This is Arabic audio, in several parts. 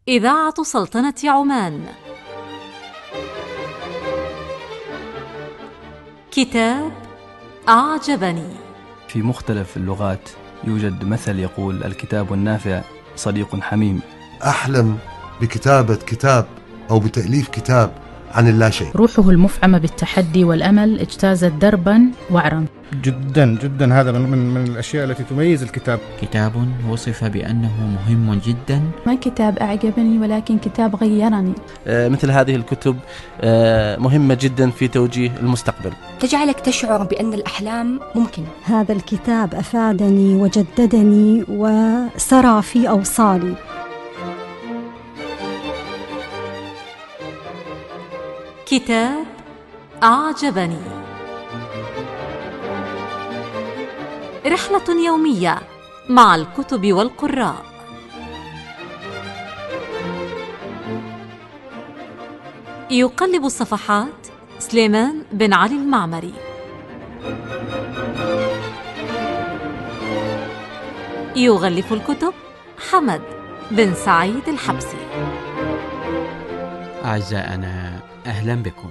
إذاعة سلطنة عمان. كتاب أعجبني. في مختلف اللغات يوجد مثل يقول: الكتاب النافع صديق حميم. أحلم بكتابة كتاب أو بتأليف كتاب عن اللاشيء. روحه المفعمة بالتحدي والأمل اجتازت دربا وعرا. جدا هذا من الأشياء التي تميز الكتاب. كتاب وصف بأنه مهم جدا. ما كتاب أعجبني ولكن كتاب غيرني. مثل هذه الكتب مهمة جدا في توجيه المستقبل، تجعلك تشعر بأن الأحلام ممكنة. هذا الكتاب أفادني وجددني وسرى في أوصالي. كتاب أعجبني، رحلة يومية مع الكتب والقراء. يقلب الصفحات سليمان بن علي المعمري. يغلف الكتب حمد بن سعيد الحبسي. أعزائنا، أهلا بكم.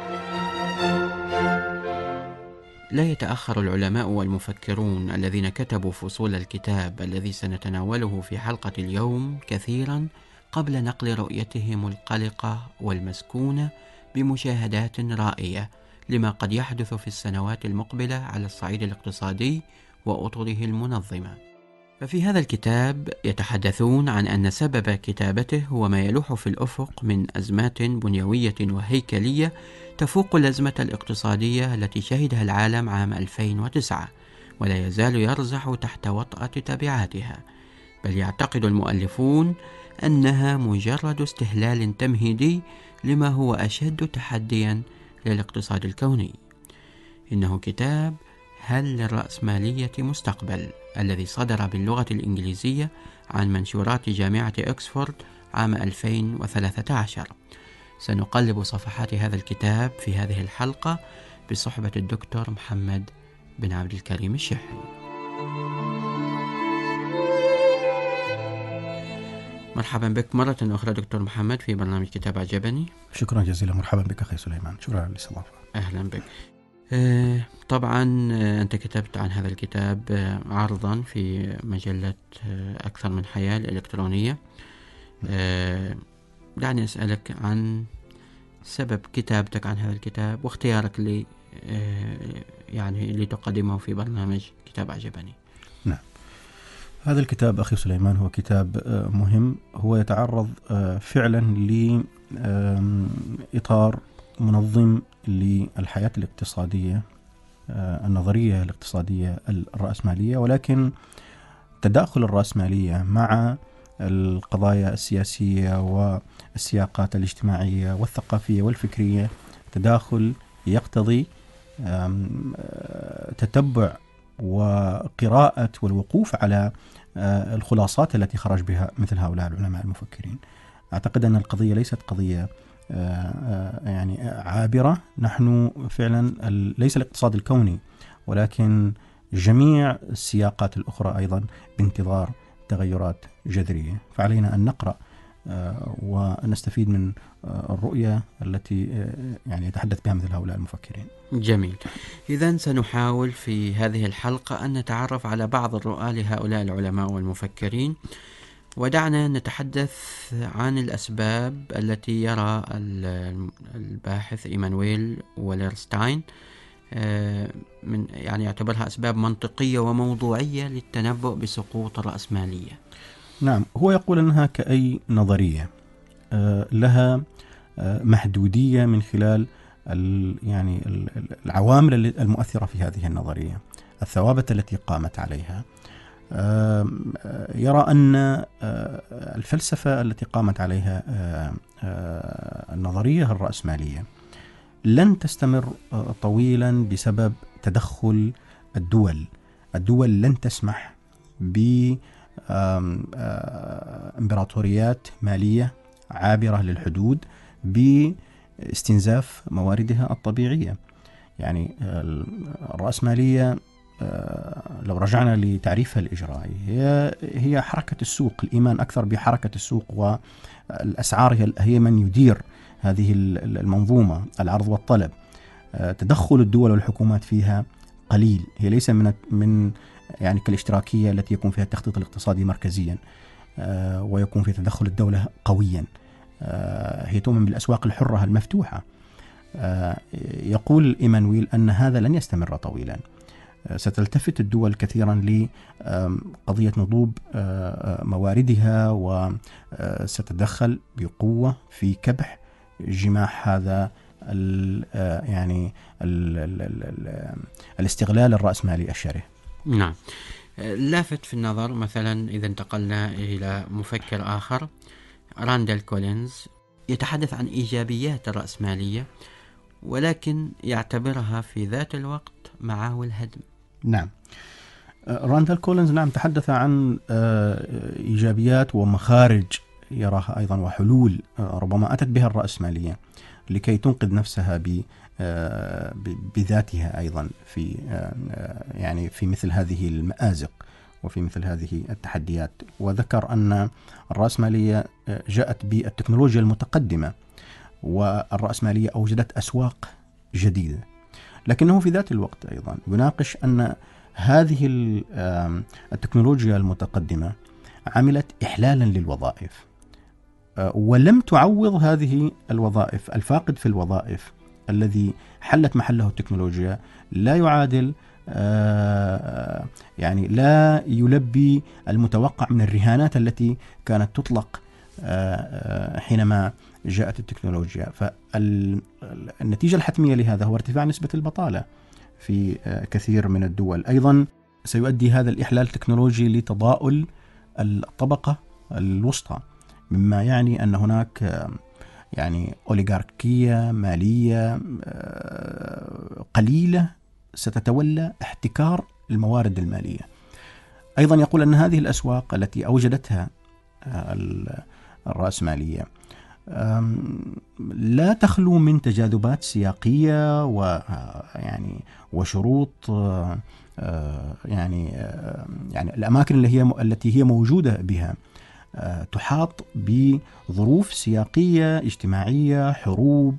لا يتأخر العلماء والمفكرون الذين كتبوا فصول الكتاب الذي سنتناوله في حلقة اليوم كثيرا قبل نقل رؤيتهم القلقة والمسكونة بمشاهدات رائية لما قد يحدث في السنوات المقبلة على الصعيد الاقتصادي وأطره المنظمة. ففي هذا الكتاب يتحدثون عن أن سبب كتابته هو ما يلوح في الأفق من أزمات بنيوية وهيكلية تفوق الأزمة الاقتصادية التي شهدها العالم عام 2009، ولا يزال يرزح تحت وطأة تبعاتها، بل يعتقد المؤلفون أنها مجرد استهلال تمهيدي لما هو أشد تحديا للاقتصاد الكوني. إنه كتاب هل للرأسمالية مستقبل، الذي صدر باللغة الإنجليزية عن منشورات جامعة أكسفورد عام 2013. سنقلب صفحات هذا الكتاب في هذه الحلقة بصحبة الدكتور محمد بن عبد الكريم الشحي. مرحبا بك مرة أخرى دكتور محمد في برنامج كتاب أعجبني. شكرا جزيلا، مرحبا بك أخي سليمان، شكرا على الاستضافة. أهلا بك. طبعا أنت كتبت عن هذا الكتاب عرضا في مجلة أكثر من حياة الإلكترونية. دعني أسألك عن سبب كتابتك عن هذا الكتاب واختيارك لي يعني لتقدمه في برنامج كتاب أعجبني. نعم، هذا الكتاب أخي سليمان هو كتاب مهم، هو يتعرض فعلا لإطار منظم للحياة الاقتصادية، النظرية الاقتصادية الرأسمالية، ولكن تداخل الرأسمالية مع القضايا السياسية والسياقات الاجتماعية والثقافية والفكرية تداخل يقتضي تتبع وقراءة والوقوف على الخلاصات التي خرج بها مثل هؤلاء العلماء المفكرين. أعتقد أن القضية ليست قضية يعني عابرة، نحن فعلا ليس الاقتصاد الكوني ولكن جميع السياقات الأخرى أيضا بانتظار تغيرات جذرية، فعلينا أن نقرأ ونستفيد من الرؤية التي يعني يتحدث بها مثل هؤلاء المفكرين. جميل. إذن سنحاول في هذه الحلقة أن نتعرف على بعض الرؤى لهؤلاء العلماء والمفكرين، ودعنا نتحدث عن الأسباب التي يرى الباحث إيمانويل ويلرستاين من يعني يعتبرها أسباب منطقية وموضوعية للتنبؤ بسقوط الرأسمالية. نعم، هو يقول أنها كأي نظرية لها محدودية من خلال يعني العوامل المؤثرة في هذه النظرية، الثوابت التي قامت عليها. يرى أن الفلسفة التي قامت عليها النظرية الرأسمالية لن تستمر طويلا بسبب تدخل الدول لن تسمح بإمبراطوريات مالية عابرة للحدود باستنزاف مواردها الطبيعية. يعني الرأسمالية لو رجعنا لتعريفها الإجرائي هي حركة السوق، الإيمان أكثر بحركة السوق، والأسعار هي من يدير هذه المنظومة، العرض والطلب. تدخل الدول والحكومات فيها قليل، هي ليس من يعني كالاشتراكية التي يكون فيها التخطيط الاقتصادي مركزيا ويكون في تدخل الدولة قويا. هي تؤمن بالأسواق الحرة المفتوحة. يقول إيمانويل أن هذا لن يستمر طويلا، ستلتفت الدول كثيرا لقضية نضوب مواردها، وستتدخل بقوة في كبح جماح هذا يعني الاستغلال الرأسمالي الشره. نعم. لافت في النظر مثلا إذا انتقلنا إلى مفكر آخر، راندال كولينز، يتحدث عن إيجابيات الرأسمالية ولكن يعتبرها في ذات الوقت معاول هدم. نعم، راندال كولينز نعم تحدث عن إيجابيات ومخارج يراها أيضا وحلول ربما أتت بها الرأسمالية لكي تنقذ نفسها بذاتها أيضا في يعني في مثل هذه المآزق وفي مثل هذه التحديات. وذكر أن الرأسمالية جاءت بالتكنولوجيا المتقدمة، والرأسمالية أوجدت أسواق جديدة، لكنه في ذات الوقت أيضا يناقش أن هذه التكنولوجيا المتقدمة عملت إحلالا للوظائف ولم تعوض هذه الوظائف. الفاقد في الوظائف الذي حلت محله التكنولوجيا لا يعادل يعني لا يلبي المتوقع من الرهانات التي كانت تطلق حينما جاءت التكنولوجيا. فالنتيجة الحتمية لهذا هو ارتفاع نسبة البطالة في كثير من الدول. أيضا سيؤدي هذا الإحلال التكنولوجي لتضاؤل الطبقة الوسطى، مما يعني أن هناك يعني أوليغاركية مالية قليلة ستتولى احتكار الموارد المالية. أيضا يقول أن هذه الأسواق التي أوجدتها الرأسمالية لا تخلو من تجاذبات سياقية ويعني وشروط يعني الأماكن التي هي موجودة بها تحاط بظروف سياقية اجتماعية، حروب،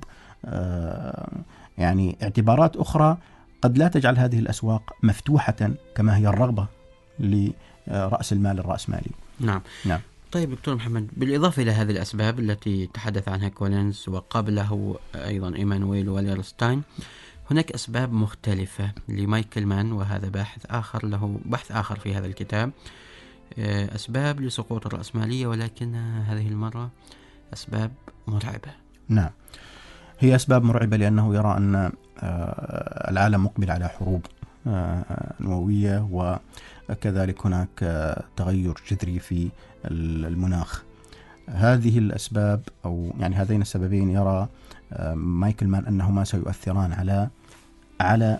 يعني اعتبارات أخرى قد لا تجعل هذه الأسواق مفتوحة كما هي الرغبة لرأس المال الرأسمالي. نعم. طيب دكتور محمد، بالإضافة إلى هذه الأسباب التي تحدث عنها كولينز وقبله أيضا إيمانويل واليرستاين، هناك أسباب مختلفة لمايكل مان، وهذا باحث آخر له بحث آخر في هذا الكتاب، أسباب لسقوط الرأسمالية، ولكن هذه المرة أسباب مرعبة. نعم، هي أسباب مرعبة لأنه يرى أن العالم مقبل على حروب نووية، وكذلك هناك تغير جذري في المناخ. هذه الأسباب أو يعني هذين السببين يرى مايكل مان أنهما سيؤثران على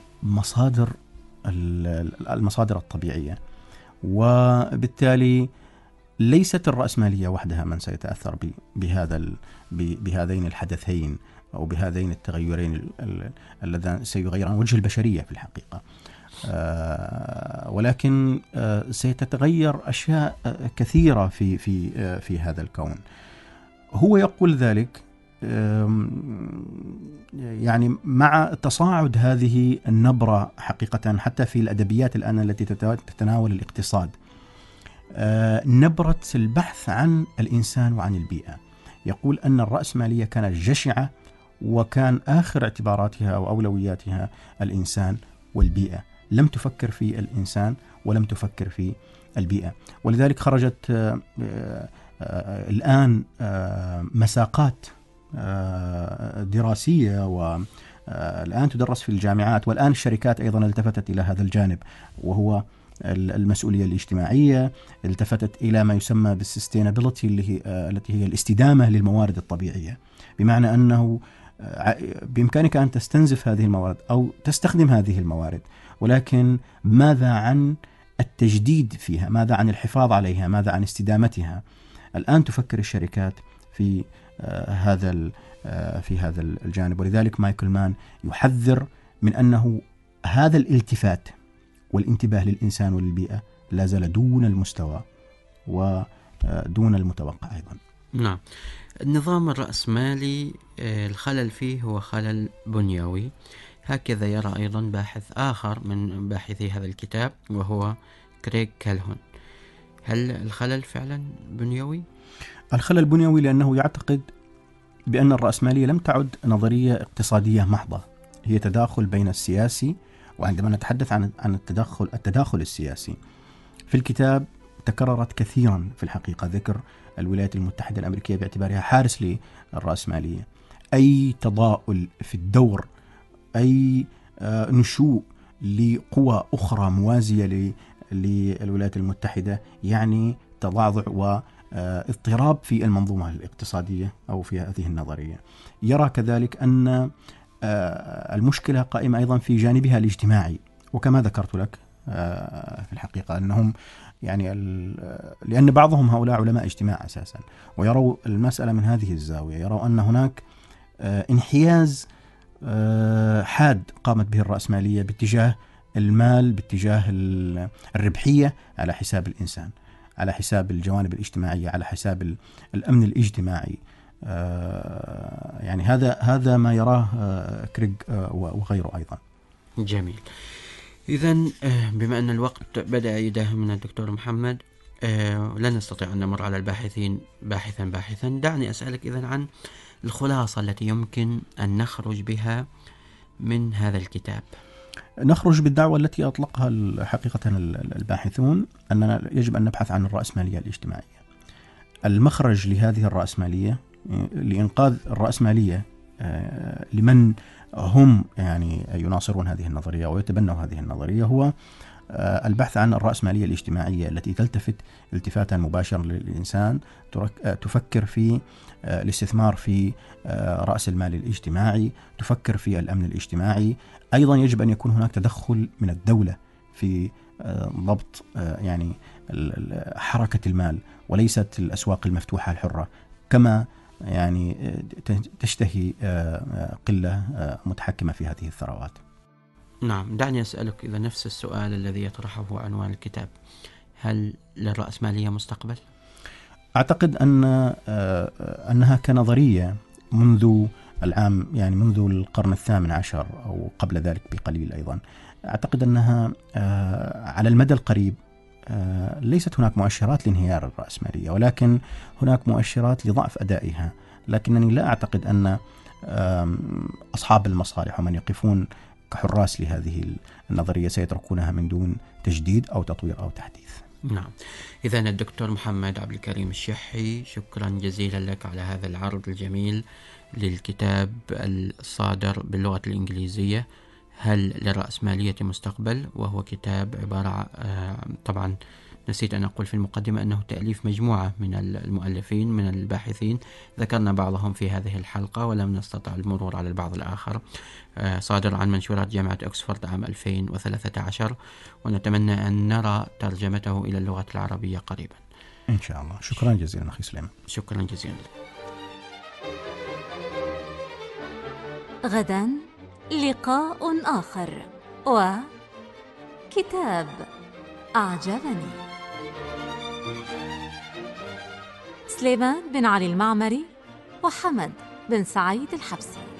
المصادر الطبيعية، وبالتالي ليست الرأسمالية وحدها من سيتأثر بهذين الحدثين أو بهذين التغيرين اللذان سيغيران وجه البشرية في الحقيقة، ولكن سيتغير أشياء كثيرة في هذا الكون. هو يقول ذلك يعني مع تصاعد هذه النبرة حقيقة حتى في الأدبيات الآن التي تتناول الاقتصاد، نبرة البحث عن الإنسان وعن البيئة. يقول أن الرأسمالية كانت جشعة، وكان آخر اعتباراتها وأولوياتها الإنسان والبيئة، لم تفكر في الإنسان ولم تفكر في البيئة. ولذلك خرجت الآن مساقات دراسية والآن تدرس في الجامعات، والآن الشركات أيضا التفتت إلى هذا الجانب، وهو المسؤولية الاجتماعية، التفتت إلى ما يسمى بالسستينابيلتي التي هي الاستدامة للموارد الطبيعية، بمعنى أنه بإمكانك أن تستنزف هذه الموارد أو تستخدم هذه الموارد، ولكن ماذا عن التجديد فيها؟ ماذا عن الحفاظ عليها؟ ماذا عن استدامتها؟ الآن تفكر الشركات في هذا الجانب. ولذلك مايكل مان يحذر من أنه هذا الالتفات والانتباه للإنسان وللبيئة لا زال دون المستوى ودون المتوقع أيضا. نعم. النظام الرأسمالي الخلل فيه هو خلل بنيوي، هكذا يرى أيضا باحث آخر من باحثي هذا الكتاب وهو كريغ كالهون. هل الخلل فعلا بنيوي؟ الخلل بنيوي لأنه يعتقد بأن الرأسمالية لم تعد نظرية اقتصادية محضة، هي تداخل بين السياسي. وعندما نتحدث عن التداخل السياسي في الكتاب تكررت كثيرا في الحقيقة ذكر الولايات المتحدة الأمريكية باعتبارها حارس للرأسمالية. أي تضاؤل في الدور، أي نشوء لقوى أخرى موازية للولايات المتحدة يعني تضعضع واضطراب في المنظومة الاقتصادية أو في هذه النظرية. يرى كذلك أن المشكلة قائمة أيضا في جانبها الاجتماعي، وكما ذكرت لك في الحقيقة أنهم يعني لأن بعضهم هؤلاء علماء اجتماع أساسا، ويروا المسألة من هذه الزاوية، يروا أن هناك انحياز حاد قامت به الرأسمالية باتجاه المال، باتجاه الربحية على حساب الإنسان، على حساب الجوانب الاجتماعية، على حساب الأمن الاجتماعي. يعني هذا ما يراه كريغ وغيره أيضا. جميل. إذن بما أن الوقت بدأ يداهمنا الدكتور محمد، لن نستطيع أن نمر على الباحثين باحثا. دعني أسألك إذن عن الخلاصة التي يمكن أن نخرج بها من هذا الكتاب. نخرج بالدعوة التي أطلقها حقيقة الباحثون، أننا يجب أن نبحث عن الرأسمالية الاجتماعية. المخرج لهذه الرأسمالية، لإنقاذ الرأسمالية لمن هم يعني يناصرون هذه النظرية ويتبنوا هذه النظرية، هو البحث عن الرأسمالية الاجتماعية التي تلتفت التفاتا مباشرا للإنسان، تفكر في الاستثمار في رأس المال الاجتماعي، تفكر في الأمن الاجتماعي. أيضا يجب أن يكون هناك تدخل من الدولة في ضبط يعني حركة المال، وليست الأسواق المفتوحة الحرة كما يعني تشتهي قلة متحكمة في هذه الثروات. نعم. دعني أسألك إذا نفس السؤال الذي يطرحه عنوان الكتاب: هل للرأسمالية مستقبل؟ أعتقد أنها كنظرية منذ العام يعني منذ القرن الثامن عشر أو قبل ذلك بقليل أيضا، أعتقد أنها على المدى القريب ليست هناك مؤشرات لانهيار الرأسمالية، ولكن هناك مؤشرات لضعف أدائها. لكنني لا أعتقد أن أصحاب المصالح ومن يقفون كحراس لهذه النظرية سيتركونها من دون تجديد أو تطوير أو تحديث. نعم. إذن الدكتور محمد عبد الكريم الشحي، شكرا جزيلا لك على هذا العرض الجميل للكتاب الصادر باللغة الإنجليزية هل للرأسمالية مستقبل، وهو كتاب عبارة طبعا نسيت أن أقول في المقدمة أنه تأليف مجموعة من المؤلفين من الباحثين، ذكرنا بعضهم في هذه الحلقة ولم نستطع المرور على البعض الآخر. صادر عن منشورات جامعة أكسفورد عام 2013، ونتمنى أن نرى ترجمته إلى اللغة العربية قريبا إن شاء الله. شكرا جزيلا أخي سليمان. شكرا جزيلا. غدا لقاء آخر وكتاب أعجبني. سليمان بن علي المعمري وحمد بن سعيد الحبسي.